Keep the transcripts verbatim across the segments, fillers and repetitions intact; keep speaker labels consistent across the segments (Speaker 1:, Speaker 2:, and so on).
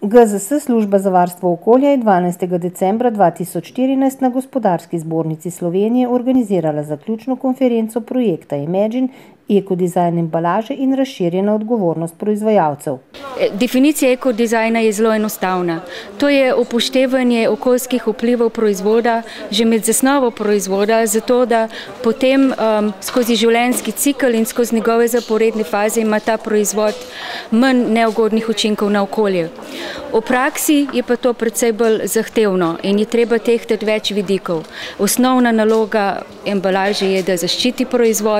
Speaker 1: G Z S Služba za varstvo okolja je dvanajstega decembra dva tisoč štirinajst na Gospodarski zbornici Slovenije organizirala zaključno konferenco projekta Imagine, ekodizajn embalaže in razširjena odgovornost proizvajalcev.
Speaker 2: Definicija ekodizajna je zelo enostavna. To je upoštevanje okoljskih vplivov proizvoda že med zasnovo proizvoda, zato da potem um, skozi življenjski cikel in skozi njegove zaporedne faze ima ta proizvod manj neugodnih učinkov na okolje. V praksi je pa to precej bolj zahtevno in je treba tehtati več vidikov. Osnovna naloga embalaže je, da zaščiti proizvod,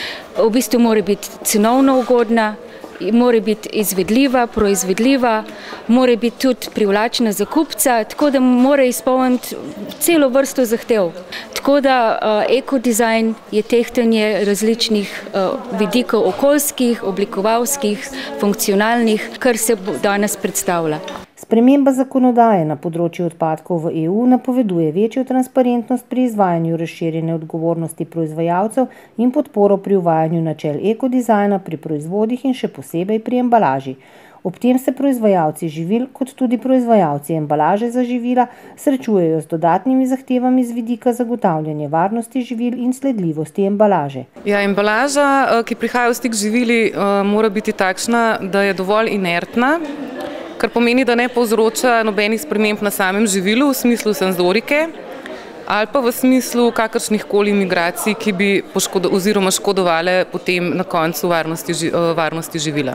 Speaker 2: v bistvu mora biti cenovno ugodna, mora biti izvedljiva, proizvedljiva, mora biti tudi privlačna za kupca, tako da mora izpolniti celo vrsto zahtev. Tako da uh, ekodizajn je tehtanje različnih uh, vidikov okoljskih, oblikovalskih, funkcionalnih, kar se danes predstavlja.
Speaker 1: Sprememba zakonodaje na področju odpadkov v E U napoveduje večjo transparentnost pri izvajanju razširjene odgovornosti proizvajalcev in podporo pri uvajanju načel ekodizajna pri proizvodih in še posebej pri embalaži. Ob tem se proizvajalci živil, kot tudi proizvajalci embalaže za živila, srečujejo z dodatnimi zahtevami z vidika zagotavljanja varnosti živil in sledljivosti embalaže.
Speaker 3: Ja, embalaža, ki prihaja v stik z živili, mora biti takšna, da je dovolj inertna, kar pomeni, da ne povzroča nobenih sprememb na samem živilu v smislu senzorike ali pa v smislu kakršnih koli migracij, ki bi poškodo, oziroma škodovale potem na koncu varnosti, varnosti živila.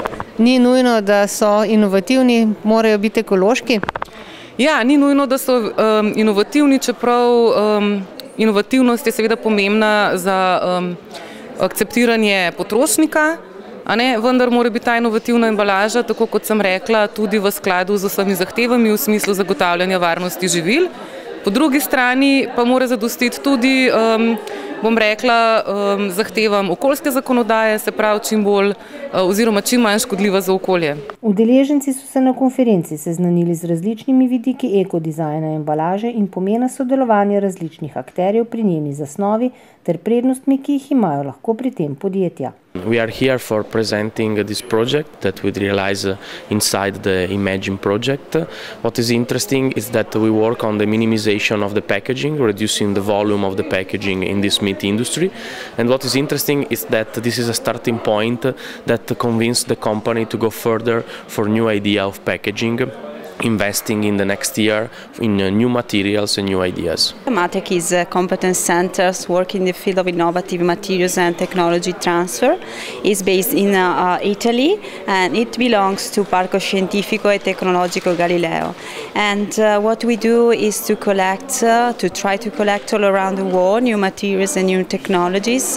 Speaker 4: Ni nujno, da so inovativni, morajo biti ekološki?
Speaker 3: Ja, ni nujno, da so um, inovativni, čeprav um, inovativnost je seveda pomembna za um, akceptiranje potrošnika, a ne, vendar mora biti ta inovativna embalaža, tako kot sem rekla, tudi v skladu z vsemi zahtevami v smislu zagotavljanja varnosti živil. Po drugi strani pa mora zadostiti tudi, um, bom rekla, um, zahtevam okoljske zakonodaje, se pravi čim bolj uh, oziroma čim manj škodljiva za okolje.
Speaker 1: Udeleženci so se na konferenci seznanili z različnimi vidiki ekodizajna embalaže in pomena sodelovanja različnih akterjev pri njeni zasnovi ter prednostmi, ki jih imajo lahko pri tem podjetja.
Speaker 5: We are here for presenting this project that we realize inside the Imagine project. What is interesting is that we work on the minimization of the packaging, reducing the volume of the packaging in this meat industry. And what is interesting is that this is a starting point that convinced the company to go further for new idea of packaging, investing in the next year in new materials and new ideas.
Speaker 6: MATEC is a competence center working in the field of innovative materials and technology transfer. It's based in uh, Italy and it belongs to Parco Scientifico e Tecnologico Galileo. And uh, what we do is to collect, uh, to try to collect all around the world new materials and new technologies.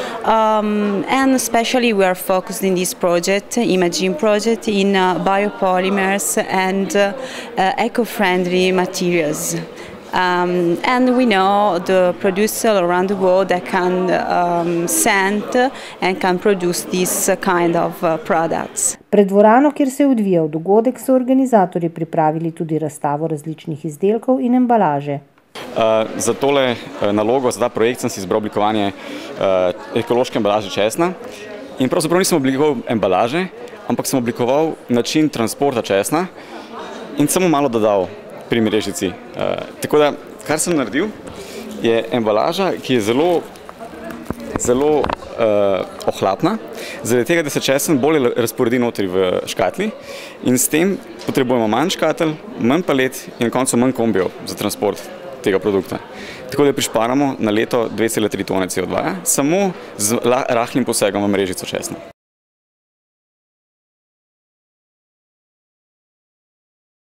Speaker 6: Um, and especially we are focused in this project, Imagine project, in uh, biopolymers and uh, Uh, eco-friendly materials. Um, and we know the producers around the world that can um, send and can produce this kind of uh, products.
Speaker 1: Pred dvorano, kjer se je odvijal dogodek, so organizatorji pripravili tudi razstavo različnih izdelkov in embalaže.
Speaker 7: Uh, za tole uh, nalogo, za ta projekt sem si izbral oblikovanje uh, ekološke embalaže česna. In pravzaprav nisem oblikoval embalaže, ampak sem oblikoval način transporta česna in samo malo dodal pri mrežici. Uh, tako da, kar sem naredil, je embalaža, ki je zelo, zelo uh, ohlapna, zaradi tega, da se česen bolje razporedi notri v škatli in s tem potrebujemo manj škatel, manj palet in na koncu manj kombijev za transport tega produkta. Tako da prišparamo na leto dve cele tri tone C O dva, samo z rahlim posegom v mrežico česna.